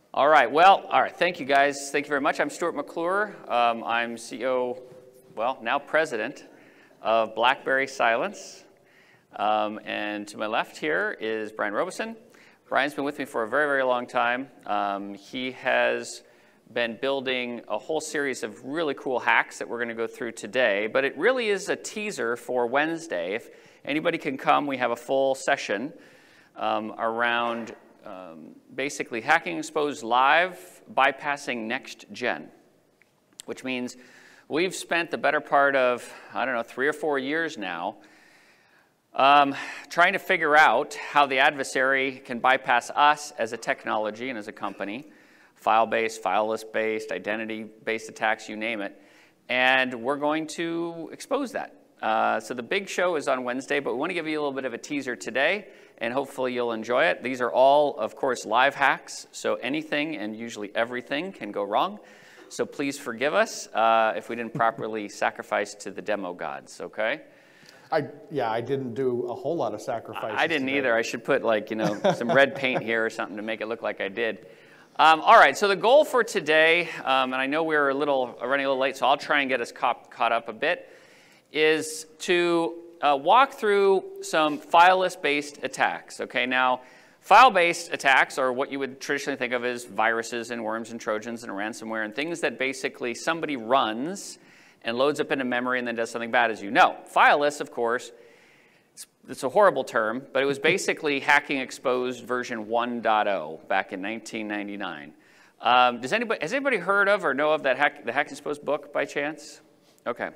All right, well, all right, thank you guys. Thank you very much. I'm Stuart McClure. I'm CEO, well, now president of Blackberry Cylance. And to my left here is Brian Robison. Brian's been with me for a very, very long time. He has been building a whole series of really cool hacks that we're going to go through today, but it really is a teaser for Wednesday. If anybody can come, we have a full session around basically hacking exposed live, bypassing next gen, which means we've spent the better part of, I don't know, 3 or 4 years now trying to figure out how the adversary can bypass us as a technology and as a company, file-based, fileless-based, identity-based attacks, you name it, and we're going to expose that. So the big show is on Wednesday, but we want to give you a little bit of a teaser today, and hopefully you'll enjoy it. These are all, of course, live hacks, so anything and usually everything can go wrong. So please forgive us if we didn't properly sacrifice to the demo gods, okay? Yeah, I didn't do a whole lot of sacrifices. I didn't either. I should put, like, you know, some red paint here or something to make it look like I did. All right, so the goal for today, and I know we're running a little late, so I'll try and get us caught up a bit, is to walk through some fileless-based attacks. Okay, now file-based attacks are what you would traditionally think of as viruses and worms and trojans and ransomware and things that basically somebody runs and loads up into memory and then does something bad, as you know. Fileless, of course, it's a horrible term, but it was basically hacking exposed version 1.0 back in 1999. Has anybody heard of or know of the Hack Exposed book by chance? Okay.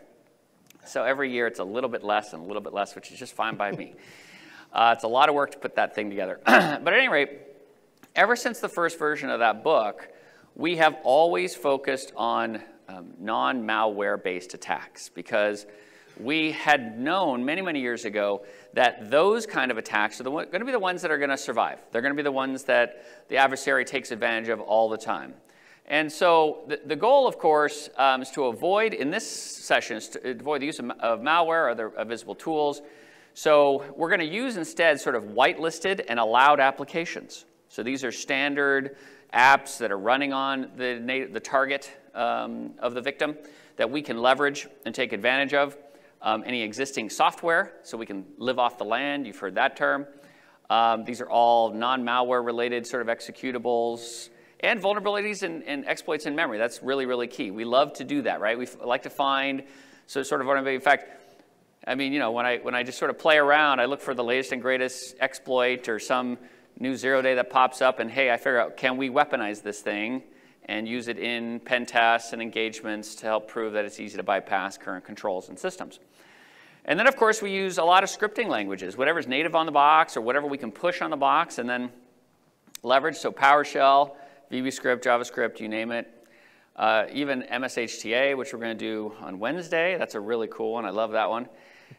So every year it's a little bit less and a little bit less, which is just fine by me. It's a lot of work to put that thing together. But at any rate, ever since the first version of that book, we have always focused on non-malware-based attacks because we had known many, many years ago that those kind of attacks are going to be the ones that are going to survive. They're going to be the ones that the adversary takes advantage of all the time. And so the goal, of course, is to avoid, in this session, is to avoid the use of malware or other visible tools. So we're going to use instead sort of whitelisted and allowed applications. So these are standard apps that are running on the target of the victim that we can leverage and take advantage of. Any existing software, so we can live off the land. You've heard that term. These are all non-malware related sort of executables and vulnerabilities and exploits in memory. That's really, really key. We love to do that, right? We like to find sort of vulnerability. In fact, I mean, you know, when I just sort of play around, I look for the latest and greatest exploit or some new 0-day that pops up, and hey, I figure out, can we weaponize this thing and use it in pen tests and engagements to help prove that it's easy to bypass current controls and systems. And then, of course, we use a lot of scripting languages, whatever's native on the box or whatever we can push on the box and then leverage. So PowerShell, VBScript, JavaScript, you name it. Even MSHTA, which we're going to do on Wednesday. That's a really cool one. I love that one.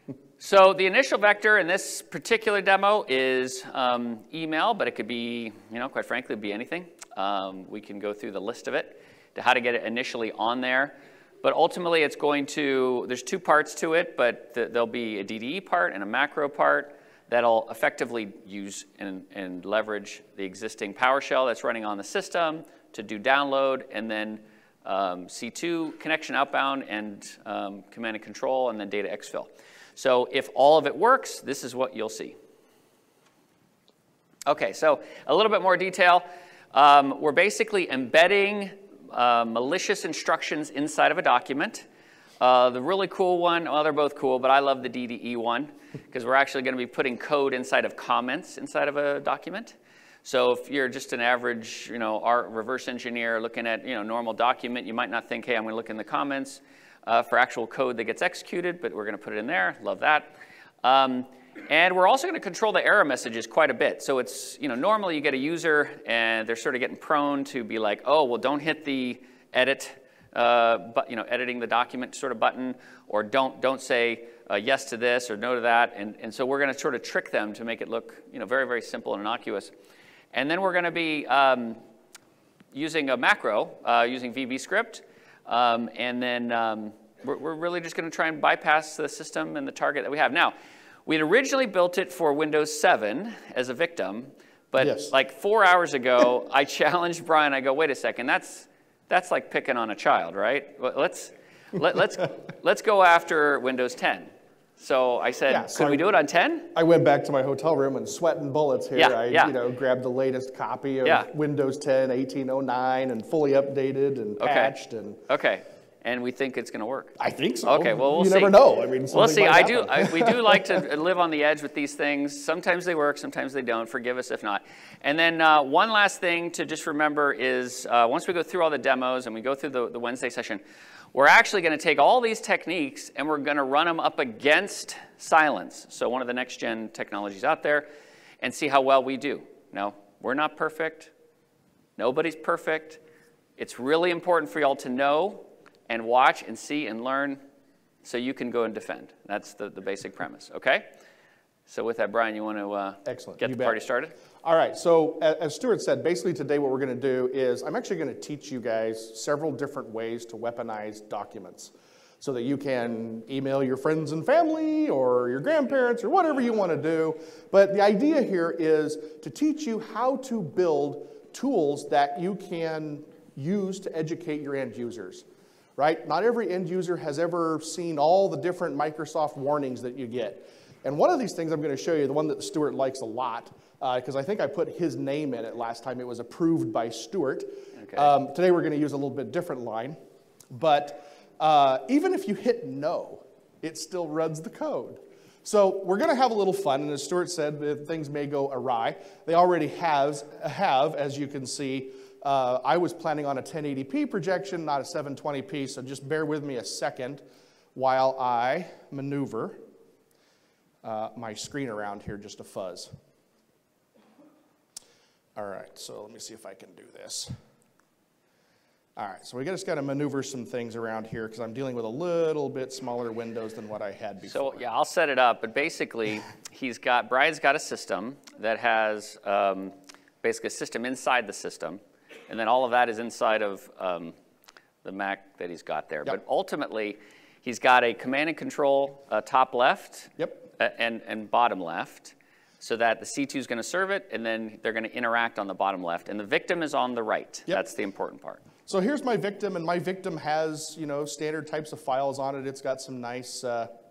So the initial vector in this particular demo is email, but it could be, you know, quite frankly, be anything. We can go through the list of it to how to get it initially on there. But ultimately, it's going to, there's 2 parts to it, but there'll be a DDE part and a macro part that'll effectively use and leverage the existing PowerShell that's running on the system to do download, and then C2 connection outbound and command and control, and then data exfil. So if all of it works, this is what you'll see. Okay, so a little bit more detail. We're basically embedding malicious instructions inside of a document. The really cool one, well, they're both cool, but I love the DDE one because we're actually going to be putting code inside of comments inside of a document. So if you're just an average, you know, reverse engineer looking at, you know, normal document, you might not think, hey, I'm going to look in the comments for actual code that gets executed, but we're going to put it in there. Love that. And we're also going to control the error messages quite a bit. So it's, you know, normally you get a user and they're sort of getting prone to be like, oh, well, don't hit the edit, but, you know, editing the document sort of button, or don't say yes to this or no to that. And so we're going to sort of trick them to make it look, you know, very, very simple and innocuous. And then we're going to be using a macro, using VBScript, and then we're really just going to try and bypass the system and the target that we have. Now, we'd originally built it for Windows 7 as a victim, But Yes. like 4 hours ago, I challenged Brian. I go, wait a second, that's like picking on a child, right? Let's go after Windows 10. So I said, Yeah, so could we do it on 10? I went back to my hotel room and sweating bullets here. Yeah, I grabbed the latest copy of Yeah. Windows 10 1809 and fully updated and patched. And Okay. And we think it's going to work. I think so. Okay, well, we'll see. You never know. I mean, we'll see. might happen. We do like to live on the edge with these things. Sometimes they work, sometimes they don't. Forgive us if not. And then one last thing to just remember is once we go through all the demos and we go through the Wednesday session, we're actually going to take all these techniques and we're going to run them up against Cylance, so one of the next-gen technologies out there, and see how well we do. Now, we're not perfect. Nobody's perfect. It's really important for y'all to know and watch and see and learn so you can go and defend. That's the basic premise, okay? So with that, Brian, you want to get the party started? All right, so as Stuart said, basically today what we're going to do is I'm actually going to teach you guys several different ways to weaponize documents so that you can email your friends and family or your grandparents or whatever you want to do. But the idea here is to teach you how to build tools that you can use to educate your end users. Right? Not every end user has ever seen all the different Microsoft warnings that you get. And one of these things I'm going to show you, the one that Stuart likes a lot, because I think I put his name in it last time. It was approved by Stuart. Okay. Today we're going to use a little bit different line. But even if you hit no, it still runs the code. So we're going to have a little fun. And as Stuart said, things may go awry. They already have, as you can see. I was planning on a 1080p projection, not a 720p, so just bear with me a second while I maneuver my screen around here just a fuzz. All right, so let me see if I can do this. All right, so we just got to maneuver some things around here because I'm dealing with a little bit smaller windows than what I had before. So yeah, I'll set it up, but basically Brian's got a system that has basically a system inside the system. And then all of that is inside of the Mac that he's got there. Yep. But ultimately, he's got a command and control top left and bottom left so that the C2 is going to serve it, and then they're going to interact on the bottom left. And the victim is on the right. Yep. That's the important part. So here's my victim, and my victim has, standard types of files on it. It's got some nice,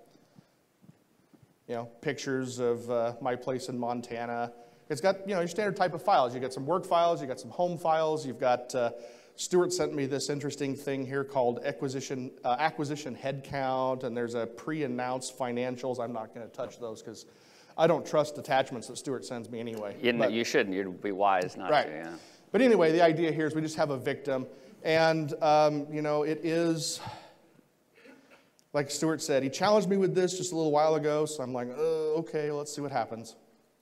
pictures of my place in Montana. It's got, your standard type of files. You've got some work files, you've got some home files, you've got, Stuart sent me this interesting thing here called acquisition headcount, and there's a pre-announced financials. I'm not going to touch those because I don't trust attachments that Stuart sends me anyway. You shouldn't. You'd be wise not to, yeah. But anyway, the idea here is we just have a victim, and, it is, like Stuart said, he challenged me with this just a little while ago, so I'm like, okay, let's see what happens.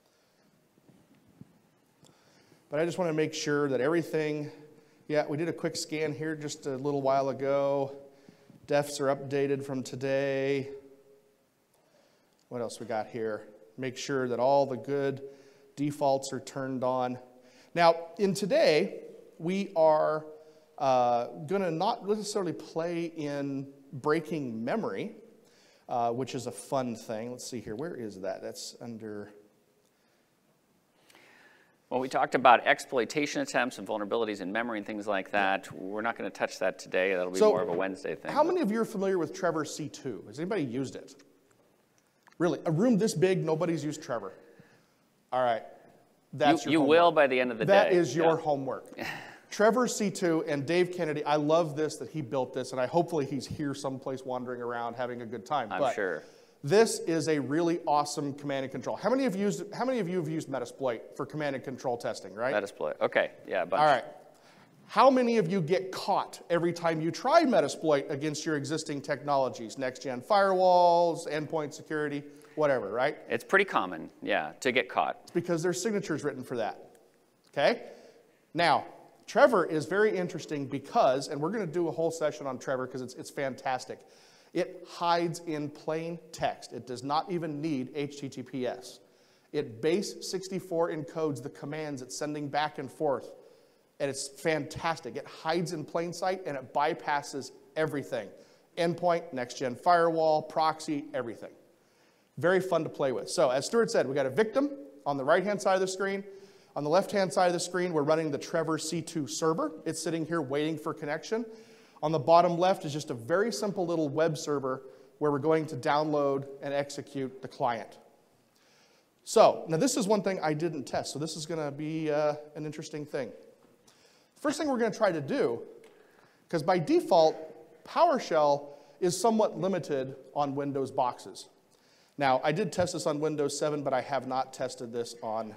But I just want to make sure that everything, we did a quick scan here just a little while ago. Defs are updated from today. What else we got here? Make sure that all the good defaults are turned on. Now, in today, we are going to not necessarily play in breaking memory, which is a fun thing. Let's see here. Where is that? That's under... Well, we talked about exploitation attempts and vulnerabilities in memory and things like that. We're not going to touch that today. That'll be more of a Wednesday thing. How many of you are familiar with Trevor C2? Has anybody used it? Really? A room this big, nobody's used Trevor. All right. That's your homework. You will by the end of the day. That is your homework. Trevor C2 and Dave Kennedy, I love this, that he built this, and hopefully he's here someplace wandering around having a good time. I'm sure. This is a really awesome command and control. How many of you have used Metasploit for command and control testing, right? Metasploit, okay, yeah, a bunch. All right. How many of you get caught every time you try Metasploit against your existing technologies? Next-gen firewalls, endpoint security, whatever, right? It's pretty common, yeah, to get caught. It's because there's signatures written for that, okay? Now, Trevor is very interesting because, and we're going to do a whole session on Trevor because it's fantastic. It hides in plain text. It does not even need HTTPS. It base 64 encodes the commands it's sending back and forth. And it's fantastic. It hides in plain sight and it bypasses everything. Endpoint, next-gen firewall, proxy, everything. Very fun to play with. So as Stuart said, we got a victim on the right-hand side of the screen. On the left-hand side of the screen, we're running the Trevor C2 server. It's sitting here waiting for connection. On the bottom left is just a very simple little web server where we're going to download and execute the client. So, now this is one thing I didn't test, so this is going to be an interesting thing. First thing we're going to try to do, because by default, PowerShell is somewhat limited on Windows boxes. Now, I did test this on Windows 7, but I have not tested this on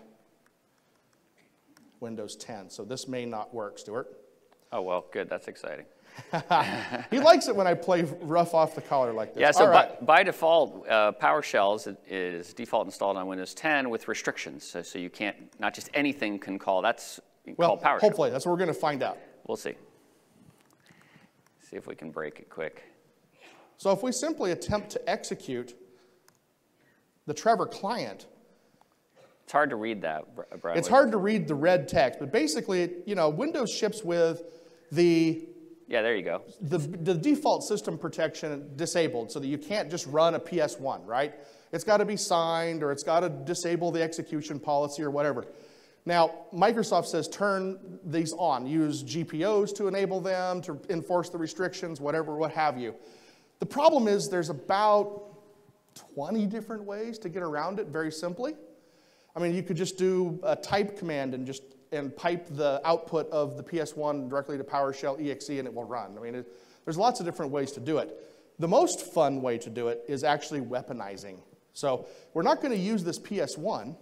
Windows 10, so this may not work, Stuart. Oh, well, good. That's exciting. He likes it when I play rough off the collar like this. Yeah, so right. by default, PowerShell is default installed on Windows 10 with restrictions. So you can't, not just anything can call. That's called PowerShell. Hopefully, that's what we're going to find out. We'll see. See if we can break it quick. So if we simply attempt to execute the Trevor client, it's hard to read that, Brian. It's hard to read the red text, but basically, you know, Windows ships with the yeah, there you go. The default system protection disabled so that you can't just run a PS1, right? It's got to be signed or it's got to disable the execution policy or whatever. Now, Microsoft says turn these on. Use GPOs to enable them, to enforce the restrictions, whatever, what have you. The problem is there's about 20 different ways to get around it very simply. I mean, you could just do a type command and pipe the output of the PS1 directly to PowerShell exe and it will run. I mean, there's lots of different ways to do it. The most fun way to do it is actually weaponizing. So we're not going to use this PS1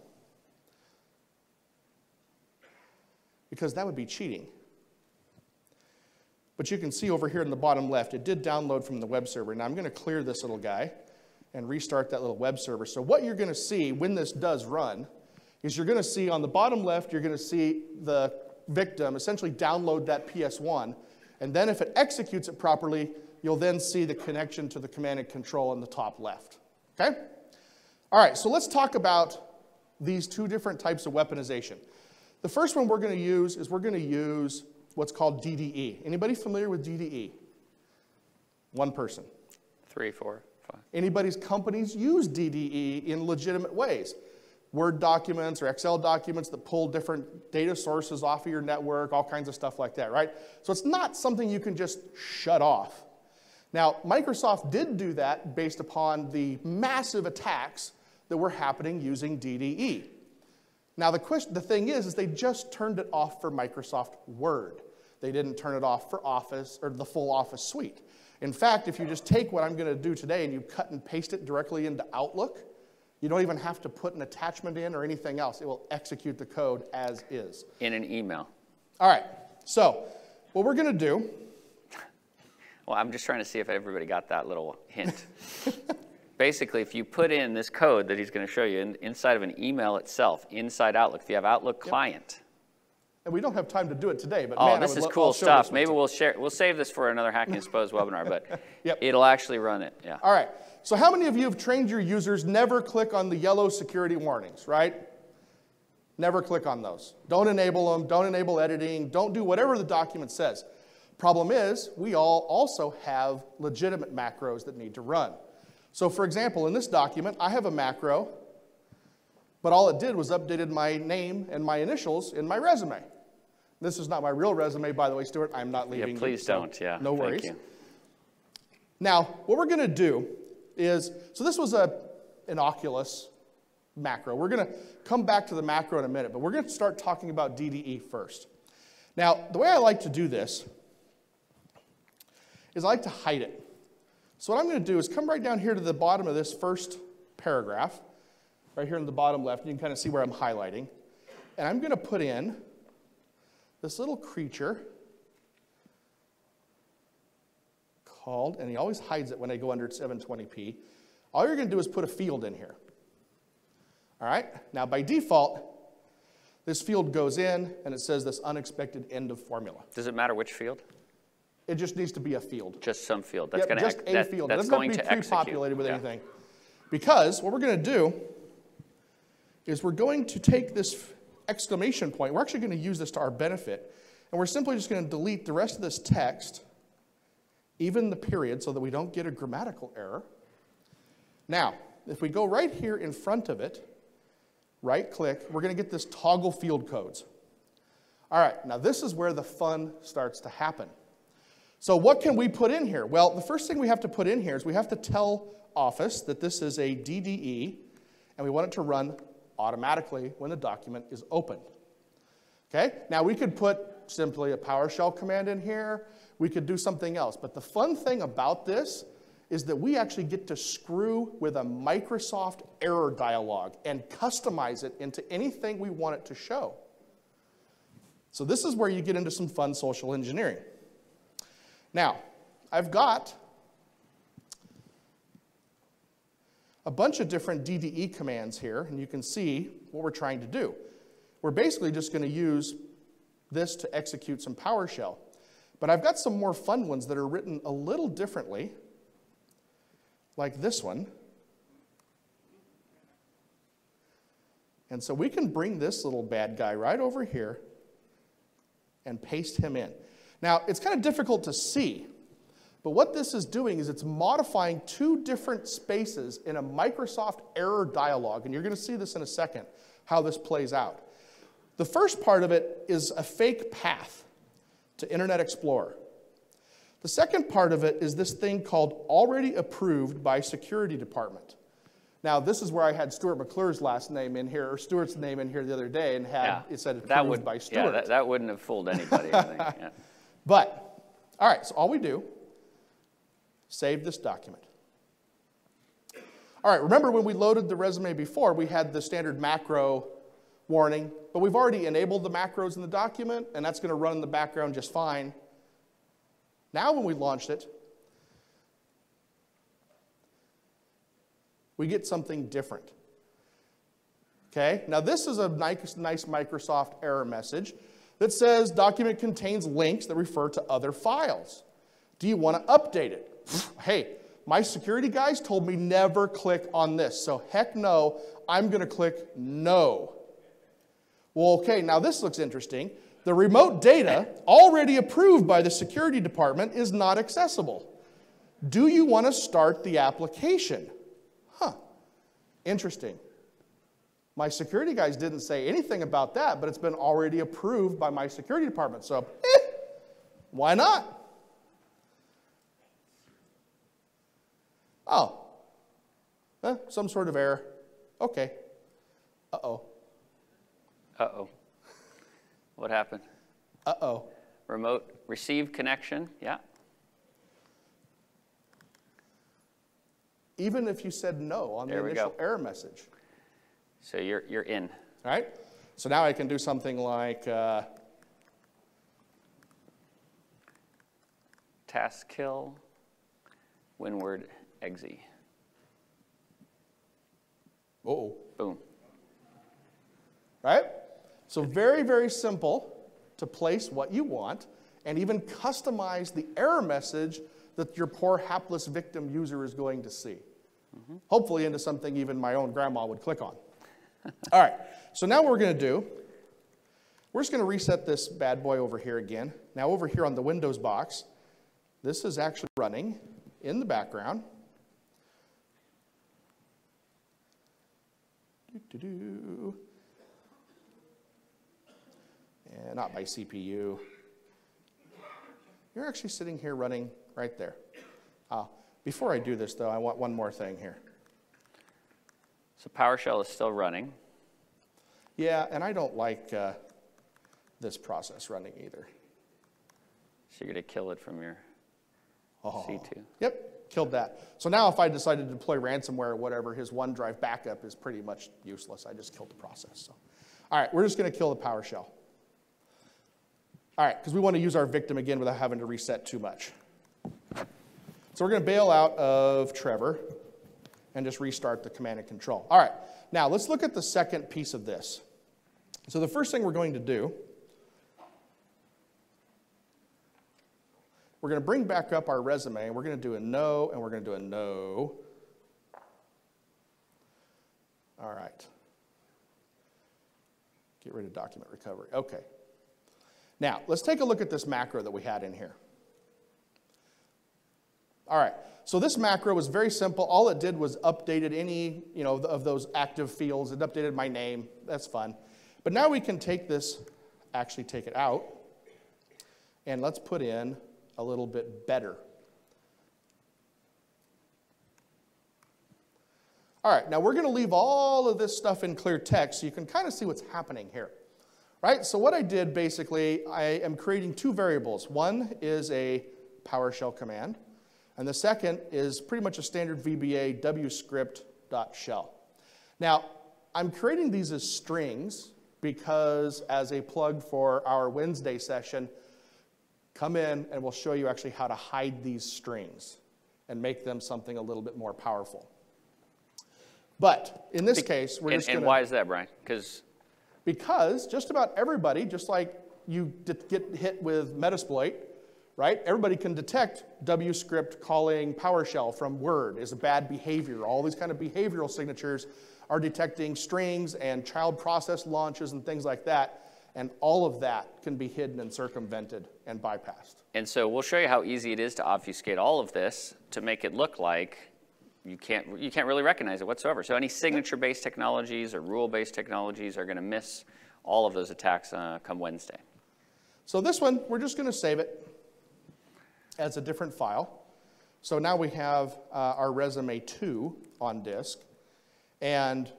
because that would be cheating. But you can see over here in the bottom left, it did download from the web server. Now I'm going to clear this little guy and restart that little web server. So what you're going to see when this does run is you're going to see on the bottom left, you're going to see the victim essentially download that PS1. And then if it executes it properly, you'll then see the connection to the command and control in the top left. Okay? All right, so let's talk about these two different types of weaponization. The first one we're going to use is we're going to use what's called DDE. Anybody familiar with DDE? One person. 3, 4, 5. Anybody's companies use DDE in legitimate ways. Word documents or Excel documents that pull different data sources off of your network, all kinds of stuff like that, right? So it's not something you can just shut off. Now, Microsoft did do that based upon the massive attacks that were happening using DDE. Now, the thing is they just turned it off for Microsoft Word. They didn't turn it off for Office or the full Office suite. In fact, if you just take what I'm going to do today and you cut and paste it directly into Outlook, you don't even have to put an attachment in or anything else. It will execute the code as is. In an email. All right. So what we're going to do. Well, I'm just trying to see if everybody got that little hint. Basically, if you put in this code that he's going to show you inside of an email itself, inside Outlook, if you have Outlook client. And we don't have time to do it today, but man, this is cool stuff. Maybe we'll save this for another Hacking Exposed webinar, but it'll actually run it. Yeah. All right. So how many of you have trained your users never click on the yellow security warnings, right? Never click on those. Don't enable them. Don't enable editing. Don't do whatever the document says. Problem is, we all also have legitimate macros that need to run. So for example, in this document, I have a macro, but all it did was updated my name and my initials in my resume. This is not my real resume, by the way, Stuart. I'm not leaving. Yeah, please don't. Yeah. No worries. Thank you. Now, what we're going to do is, so this was an Oculus macro. We're going to come back to the macro in a minute, but we're going to start talking about DDE first. Now, the way I like to do this is I like to hide it. So what I'm going to do is come right down here to the bottom of this first paragraph, right here in the bottom left. You can kind of see where I'm highlighting. And I'm going to put in this little creature called, and he always hides it when I go under 720p. All you're going to do is put a field in here. All right? Now, by default, this field goes in, and it says this unexpected end of formula. Does it matter which field? It just needs to be a field. Just some field. That's going to just a field. That's going to be pre-populated with anything. Because what we're going to do is we're going to take this exclamation point. We're actually going to use this to our benefit. And we're simply just going to delete the rest of this text, even the period, so that we don't get a grammatical error. Now, if we go right here in front of it, right-click. We're going to get this toggle field codes. All right, now this is where the fun starts to happen. So what can we put in here? Well, the first thing we have to put in here is we have to tell Office that this is a DDE, and we want it to run automatically when the document is opened. Okay, now we could put simply a PowerShell command in here. We could do something else. But the fun thing about this is that we actually get to screw with a Microsoft error dialog and customize it into anything we want it to show. So this is where you get into some fun social engineering. Now, I've got a bunch of different DDE commands here, and you can see what we're trying to do. We're basically just going to use this to execute some PowerShell. But I've got some more fun ones that are written a little differently, like this one. And so we can bring this little bad guy right over here and paste him in. Now, it's kind of difficult to see, but what this is doing is it's modifying two different spaces in a Microsoft error dialog, and you're going to see this in a second, how this plays out. The first part of it is a fake path to Internet Explorer. The second part of it is this thing called already approved by security department. Now, this is where I had Stuart McClure's last name in here, or Stuart's name in here the other day, and had it said approved by Stuart. Yeah, that wouldn't have fooled anybody, I think. Yeah. But, all right, so all we do, save this document. All right, remember when we loaded the resume before, we had the standard macro warning, but we've already enabled the macros in the document, and that's going to run in the background just fine. Now when we launched it, we get something different. Okay, now this is a nice Microsoft error message that says document contains links that refer to other files. Do you want to update it? Hey, my security guys told me never click on this, so heck no, I'm going to click no. Well, okay, now this looks interesting. The remote data, already approved by the security department, is not accessible. Do you want to start the application? Huh, interesting. My security guys didn't say anything about that, but it's been already approved by my security department, so why not? Oh, some sort of error. Okay. Uh-oh. Uh-oh. What happened? Uh-oh. Remote receive connection, yeah. Even if you said no on the initial error message. So you're in. All right. So now I can do something like task kill, windward exe. Uh-oh. Boom. Right? So very, very simple to place what you want and even customize the error message that your poor hapless victim user is going to see. Mm-hmm. Hopefully into something even my own grandma would click on. All right, so now what we're going to do, we're just going to reset this bad boy over here again. Now over here on the Windows box, this is actually running in the background. And not by CPU. You're actually sitting here running right there. Before I do this, though, I want one more thing here. So PowerShell is still running. Yeah, and I don't like this process running either. So you're going to kill it from your C2. Yep, killed that. So now if I decided to deploy ransomware or whatever, his OneDrive backup is pretty much useless. I just killed the process. So, all right, we're just going to kill the PowerShell. All right, because we want to use our victim again without having to reset too much. So we're going to bail out of Trevor and just restart the command and control. All right, now let's look at the second piece of this. So the first thing we're going to do, we're going to bring back up our resume, and we're going to do a no, and we're going to do a no. All right. Get rid of document recovery. Okay. Now, let's take a look at this macro that we had in here. All right, so this macro was very simple. All it did was updated any, of those active fields. It updated my name. That's fun. But now we can take this, actually take it out, and let's put in a little bit better. All right, now we're going to leave all of this stuff in clear text so you can kind of see what's happening here. Right, so what I did basically, I am creating two variables. One is a PowerShell command, and the second is pretty much a standard VBA wscript.shell. Now, I'm creating these as strings because as a plug for our Wednesday session, come in and we'll show you actually how to hide these strings and make them something a little bit more powerful. But in this case, we're just going to... And why is that, Brian? Because just about everybody, just like you get hit with Metasploit, right? Everybody can detect wscript calling PowerShell from Word is a bad behavior. All these kind of behavioral signatures are detecting strings and child process launches and things like that. And all of that can be hidden and circumvented and bypassed. And so we'll show you how easy it is to obfuscate all of this to make it look like you can't really recognize it whatsoever. So any signature-based technologies or rule-based technologies are going to miss all of those attacks come Wednesday. So this one, we're just going to save it as a different file. So now we have our resume 2 on disk. And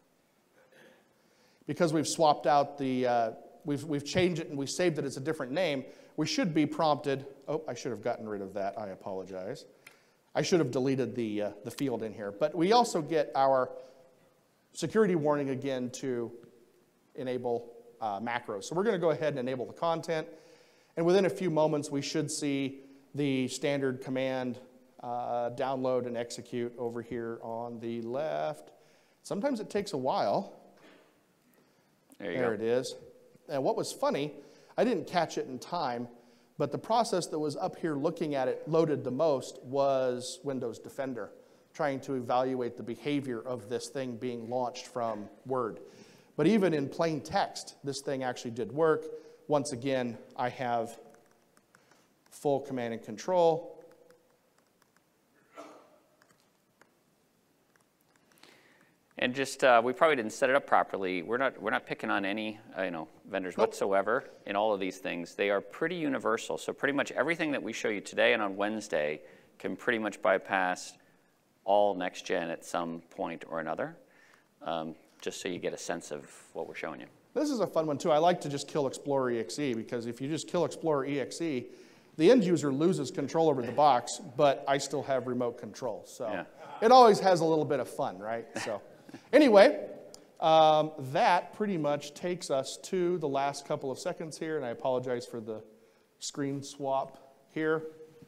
because we've swapped out the, we've changed it and we saved it as a different name, we should be prompted. Oh, I should have gotten rid of that. I apologize. I should have deleted the field in here. But we also get our security warning again to enable macros. So we're going to go ahead and enable the content. And within a few moments, we should see the standard command download and execute over here on the left. Sometimes it takes a while. There it is. And what was funny, I didn't catch it in time, but the process that was up here looking at it loaded the most was Windows Defender, trying to evaluate the behavior of this thing being launched from Word. But even in plain text, this thing actually did work. Once again, I have full command and control. And just, we probably didn't set it up properly. We're not picking on any vendors whatsoever in all of these things. They are pretty universal. So pretty much everything that we show you today and on Wednesday can pretty much bypass all next gen at some point or another, just so you get a sense of what we're showing you. This is a fun one too. I like to just kill Explorer EXE because if you just kill Explorer EXE, the end user loses control over the box, but I still have remote control. So yeah. It always has a little bit of fun, right? So. Anyway, that pretty much takes us to the last couple of seconds here, and I apologize for the screen swap here.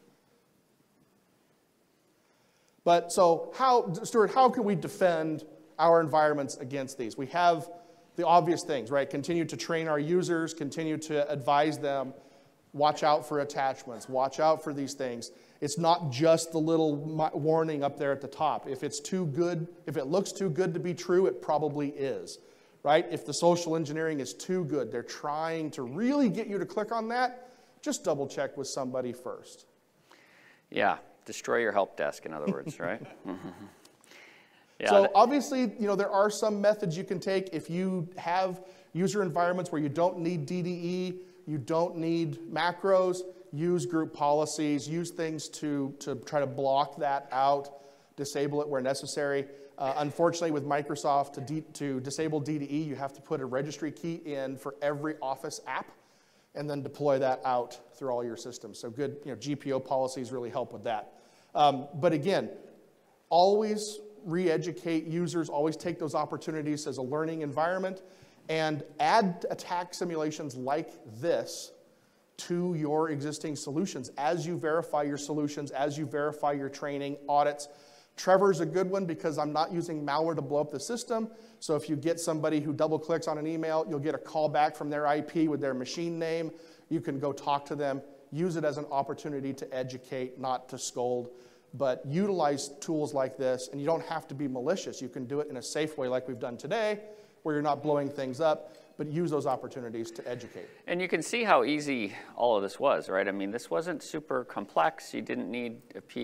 But so Stuart, how can we defend our environments against these? We have the obvious things, right? Continue to train our users, continue to advise them, watch out for attachments, watch out for these things. It's not just the little warning up there at the top. If it's too good, if it looks too good to be true, it probably is, right? If the social engineering is too good, they're trying to really get you to click on that, just double check with somebody first. Yeah, destroy your help desk, in other words, right? Yeah, so obviously, there are some methods you can take. If you have user environments where you don't need DDE, you don't need macros, use group policies, use things to try to block that out, disable it where necessary. Unfortunately, with Microsoft, to disable DDE, you have to put a registry key in for every Office app and then deploy that out through all your systems. So good GPO policies really help with that. But again, always re-educate users, always take those opportunities as a learning environment, and add attack simulations like this to your existing solutions as you verify your solutions, as you verify your training, audits. Trevor's a good one because I'm not using malware to blow up the system. So if you get somebody who double clicks on an email, you'll get a call back from their IP with their machine name. You can go talk to them, use it as an opportunity to educate, not to scold. But utilize tools like this, and you don't have to be malicious. You can do it in a safe way like we've done today, where you're not blowing things up, but use those opportunities to educate. And you can see how easy all of this was, right? I mean, this wasn't super complex. You didn't need a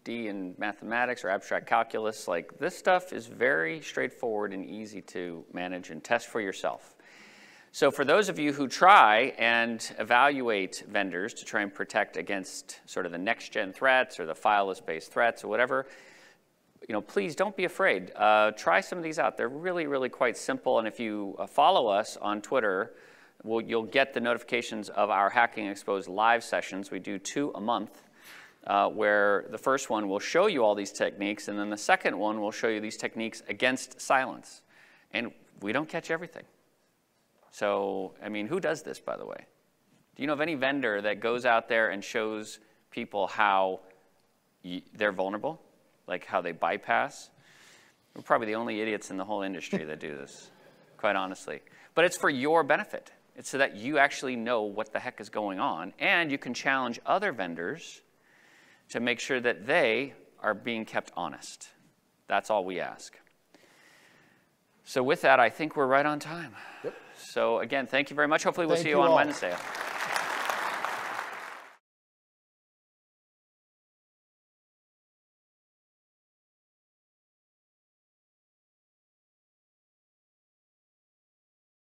PhD in mathematics or abstract calculus. Like, this stuff is very straightforward and easy to manage and test for yourself. So for those of you who try and evaluate vendors to try and protect against sort of the next-gen threats or the fileless-based threats or whatever, please don't be afraid. Try some of these out. They're really, really quite simple. And if you follow us on Twitter, you'll get the notifications of our Hacking Exposed live sessions. We do 2 a month, where the first one will show you all these techniques, and then the second one will show you these techniques against Cylance. And we don't catch everything. So, I mean, who does this, by the way? Do you know of any vendor that goes out there and shows people how they're vulnerable? Like how they bypass? We're probably the only idiots in the whole industry that do this, quite honestly. But it's for your benefit. It's so that you actually know what the heck is going on, and you can challenge other vendors to make sure that they are being kept honest. That's all we ask. So with that, I think we're right on time. Yep. So again, thank you very much. Hopefully we'll see you on Wednesday.